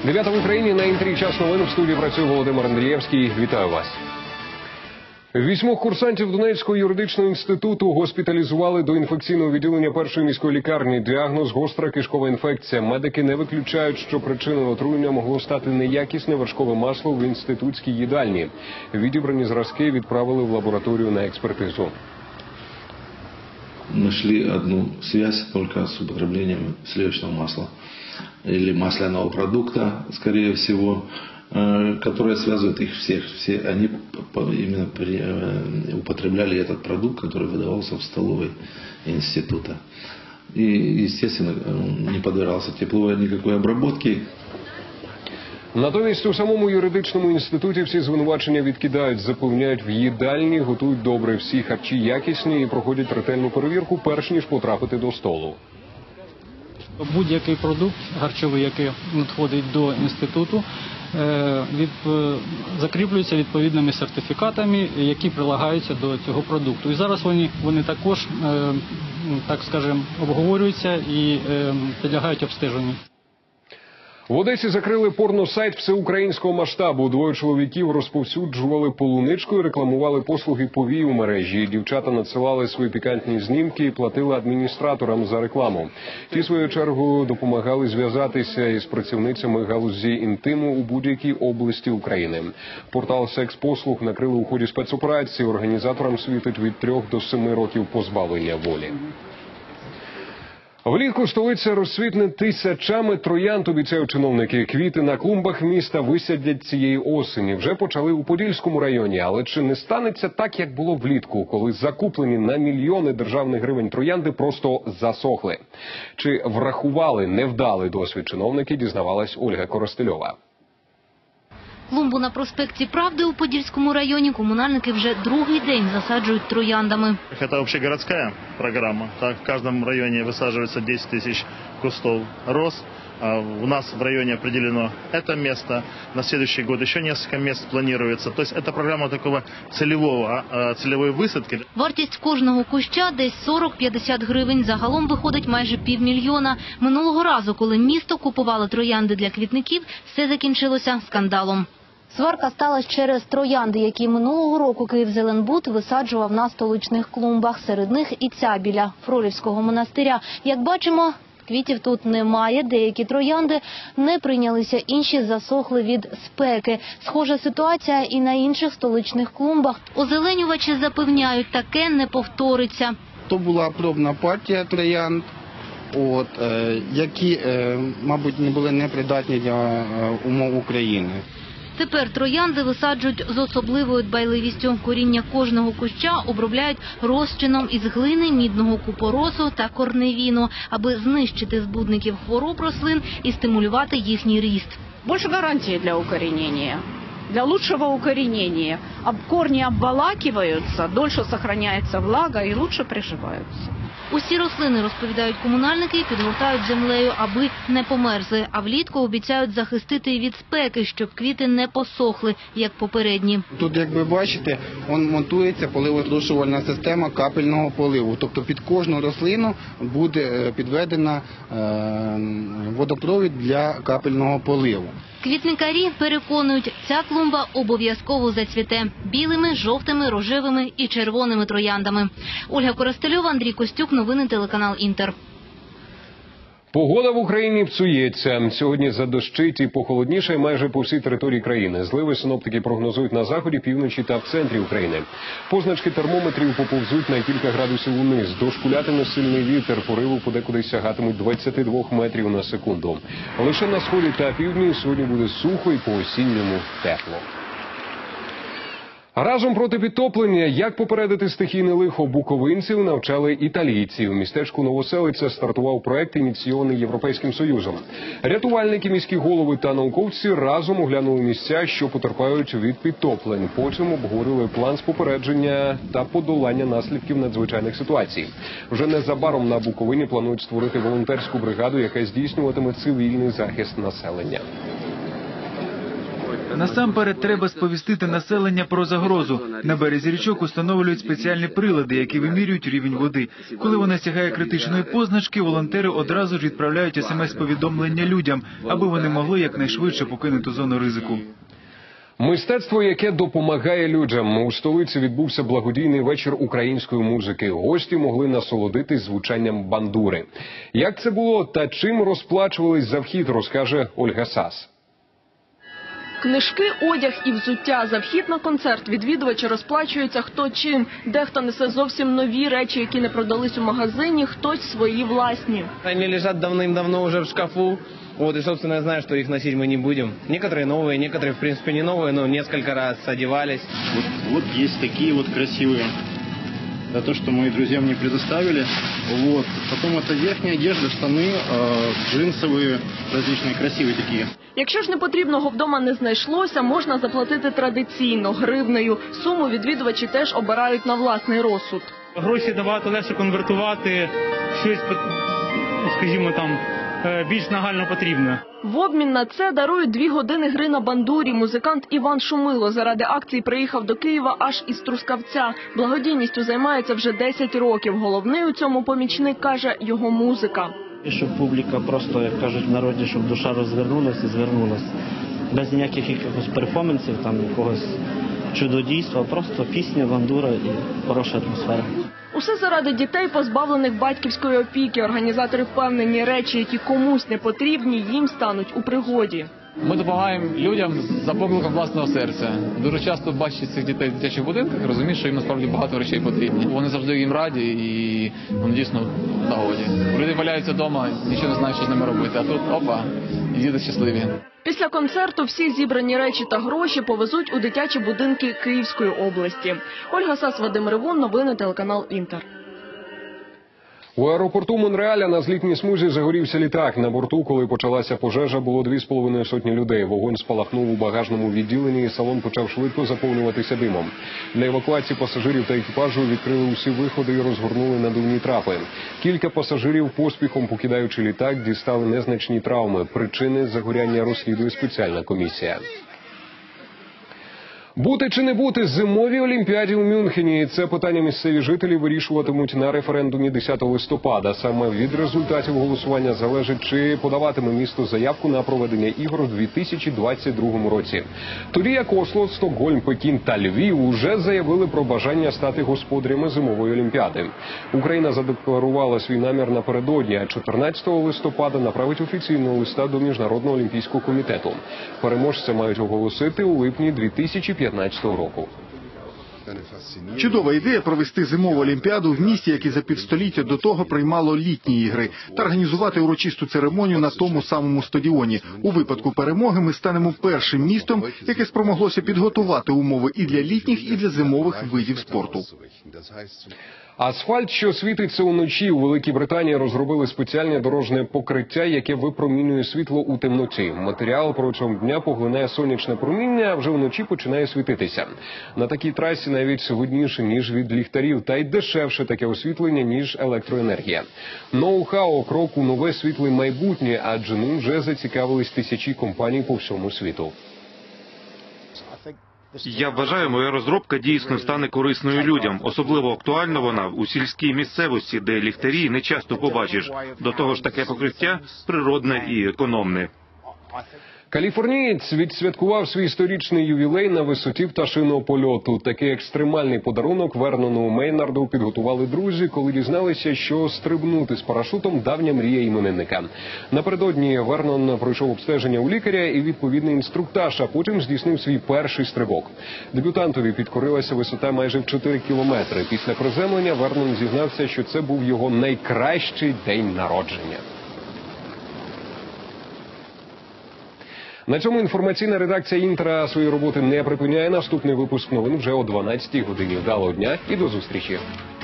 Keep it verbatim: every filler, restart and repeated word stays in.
Дев'ята в Україні на інтрі час новин. В студії працює Володимир Андрієвський. Вітаю вас. Вісьмох курсантів Донецького юридичного інституту госпіталізували до інфекційного відділення першої міської лікарні. Діагноз – гостра кишкова інфекція. Медики не виключають, що причиною отруєння могло стати неякісне вершкове масло в інститутській їдальні. Відібрані зразки відправили в лабораторію на експертизу. Нашли одну связь только с употреблением сливочного масла или масляного продукта, скорее всего, которая связывает их всех. Все они именно при, употребляли этот продукт, который выдавался в столовой института. И, естественно, не подвергался тепловой никакой обработке. Натомість у самому юридичному інституті всі звинувачення відкидають, запевняють, в їдальні готують добре, всі харчі якісні і проходять ретельну перевірку, перш ніж потрапити до столу. Будь-який продукт харчовий, який надходить до інституту, від, закріплюється відповідними сертифікатами, які прилагаються до цього продукту. І зараз вони, вони також, так скажемо, обговорюються і підлягають обстеженню. В Одесі закрили порносайт всеукраїнського масштабу. Двоє чоловіків розповсюджували полуничку і рекламували послуги повій у мережі. Дівчата надсилали свої пікантні знімки і платили адміністраторам за рекламу. Ті, в свою чергу, допомагали зв'язатися із працівницями галузі інтиму у будь-якій області України. Портал секс-послуг накрили у ході спецоперації. Організаторам світить від трьох до семи років позбавлення волі. Влітку столиця розцвітне тисячами троянд, обіцяють чиновники. Квіти на клумбах міста висадять цієї осені. Вже почали у Подільському районі. Але чи не станеться так, як було влітку, коли закуплені на мільйони державних гривень троянди просто засохли? Чи врахували невдалий досвід чиновники, дізнавалась Ольга Коростельова. Клумбу на проспекті Правди у Подільському районі комунальники вже другий день засаджують трояндами. Це общегородська програма. Так, в кожному районі висаджується десять тисяч кустов роз. У нас в районе определено это место. На следующий год еще несколько мест планируется. То есть это программа такого целевого, целевой висадки. Вартість кожного куща десь сорок-п'ятдесят гривень. Загалом виходить майже півмільйона. Минулого разу, коли місто купувало троянди для квітників, все закінчилося скандалом. Сварка сталася через троянди, які минулого року «Київзеленбуд» висаджував на столичних клумбах. Серед них і ця біля Фролівського монастиря. Як бачимо, квітів тут немає, деякі троянди не прийнялися, інші засохли від спеки. Схожа ситуація і на інших столичних клумбах. Озеленювачі запевняють, таке не повториться. То була пробна партія троянд, от, е, які, е, мабуть, не були непридатні для е, умов України. Тепер троянди висаджують з особливою дбайливістю. Коріння кожного куща обробляють розчином із глини, мідного купоросу та корневіну, аби знищити збудників хвороб рослин і стимулювати їхній ріст. Більше гарантії для укорінення, для лучшего укорінення. Корні обволакиваються, дольше зберігається влага і краще приживаються. Усі рослини, розповідають комунальники, підгортають землею, аби не померзли. А влітку обіцяють захистити від спеки, щоб квіти не посохли, як попередні. Тут, як ви бачите, монтується поливозрушувальна система капельного поливу. Тобто під кожну рослину буде підведена водопровід для капельного поливу. Квітникарі переконують, ця клумба обов'язково зацвіте білими, жовтими, рожевими і червоними трояндами. Ольга Коростельова, Андрій Костюк, новини телеканал «Інтер». Погода в Україні псується. Сьогодні задощить і похолодніше майже по всій території країни. Зливи синоптики прогнозують на заході, півночі та в центрі України. Позначки термометрів поповзуть на кілька градусів униз. Дошкулятиме сильний вітер, пориви подекуди сягатимуть двадцяти двох метрів на секунду. Лише на сході та півдні сьогодні буде сухо і по-осінньому тепло. Разом проти підтоплення, як попередити стихійне лихо, буковинців навчали італійці. У містечку Новоселиця стартував проект, ініційований Європейським Союзом. Рятувальники, міські голови та науковці разом оглянули місця, що потерпають від підтоплень. Потім обговорили план з попередження та подолання наслідків надзвичайних ситуацій. Вже незабаром на Буковині планують створити волонтерську бригаду, яка здійснюватиме цивільний захист населення. Насамперед треба сповістити населення про загрозу. На березі річок установлюють спеціальні прилади, які вимірюють рівень води. Коли вона сягає критичної позначки, волонтери одразу ж відправляють смс-повідомлення людям, аби вони могли якнайшвидше покинути зону ризику. Мистецтво, яке допомагає людям. У столиці відбувся благодійний вечір української музики. Гості могли насолодитись звучанням бандури. Як це було та чим розплачувались за вхід, розкаже Ольга Сас. Книжки, одяг і взуття. За вхід на концерт відвідувачі розплачуються хто чим. Дехто несе зовсім нові речі, які не продались у магазині, хтось свої власні. Вони лежать давним-давно вже в шкафу. Вот, и, собственно, я знаю, что их носить мы не будем. Некоторые новые, некоторые, в принципе, не новые, но несколько раз одевались. Вот, вот есть такие вот красивые. Это то, что мои друзья мне предоставили. Вот. Потом это верхняя одежда, штаны, э, джинсовые, различные, красивые такие. Якщо ж непотрібного вдома не знайшлося, можна заплатити традиційно, гривнею. Суму відвідувачі теж обирають на власний розсуд. Гроші набагато легше конвертувати в щось, скажімо там, більш нагально потрібне. В обмін на це дарують дві години гри на бандурі. Музикант Іван Шумило заради акції приїхав до Києва аж із Трускавця. Благодійністю займається вже десять років. Головний у цьому помічник, каже, його музика. Щоб публіка просто, як кажуть в народі, щоб душа розвернулася і звернулася. Без ніяких якихось перформансів, там якогось чудодійства, просто пісня, бандура і хороша атмосфера. Усе заради дітей, позбавлених батьківської опіки. Організатори впевнені, речі, які комусь не потрібні, їм стануть у пригоді. Ми допомагаємо людям за покликом власного серця. Дуже часто бачиш цих дітей в дитячих будинках, розумієш, що їм насправді багато речей потрібні. Вони завжди їм раді і вони дійсно в нагоді. Люди валяються вдома, нічого не знають, що з ними робити, а тут опа, і діти щасливі. Після концерту всі зібрані речі та гроші повезуть у дитячі будинки Київської області. Ольга Сас, Вадим Ревун, новини, телеканал Інтер. У аеропорту Монреаля на злітній смузі загорівся літак. На борту, коли почалася пожежа, було дві з половиною сотні людей. Вогонь спалахнув у багажному відділенні і салон почав швидко заповнюватися димом. Для евакуації пасажирів та екіпажу відкрили усі виходи і розгорнули надувні трапи. Кілька пасажирів, поспіхом покидаючи літак, дістали незначні травми. Причини загоряння розслідує спеціальна комісія. Бути чи не бути зимовій Олімпіаді у Мюнхені – це питання місцеві жителі вирішуватимуть на референдумі десятого листопада. Саме від результатів голосування залежить, чи подаватиме місто заявку на проведення ігор у дві тисячі двадцять другому році. Тоді як Осло, Стокгольм, Пекін та Львів уже заявили про бажання стати господарями зимової Олімпіади. Україна задекларувала свій намір напередодні, а чотирнадцятого листопада направить офіційного листа до Міжнародного олімпійського комітету. Переможця мають оголосити у липні дві тисячі п'ятнадцятого року. Чудова ідея провести зимову Олімпіаду в місті, яке за півстоліття до того приймало літні ігри, та організувати урочисту церемонію на тому самому стадіоні. У випадку перемоги ми станемо першим містом, яке спромоглося підготувати умови і для літніх, і для зимових видів спорту. Асфальт, що світиться уночі. У Великій Британії розробили спеціальне дорожнє покриття, яке випромінює світло у темноті. Матеріал протягом дня поглинає сонячне проміння, а вже вночі починає світитися. На такій трасі навіть видніше, ніж від ліхтарів, та й дешевше таке освітлення, ніж електроенергія. Ноу-хау – крок у нове світле майбутнє, адже ним вже зацікавились тисячі компаній по всьому світу. Я вважаю, моя розробка дійсно стане корисною людям. Особливо актуальна вона у сільській місцевості, де ліхтарі не часто побачиш. До того ж, таке покриття природне і економне. Каліфорнієць відсвяткував свій сторічний ювілей на висоті пташиного польоту. Такий екстремальний подарунок Вернону Мейнарду підготували друзі, коли дізналися, що стрибнути з парашутом – давня мрія іменинника. Напередодні Вернон пройшов обстеження у лікаря і відповідний інструктаж, а потім здійснив свій перший стрибок. Дебютантові підкорилася висота майже в чотири кілометри. Після приземлення Вернон зізнався, що це був його найкращий день народження. На цьому інформаційна редакція Інтера свої роботи не припиняє. Наступний випуск новин вже о дванадцятій годині. Вдалого дня і до зустрічі.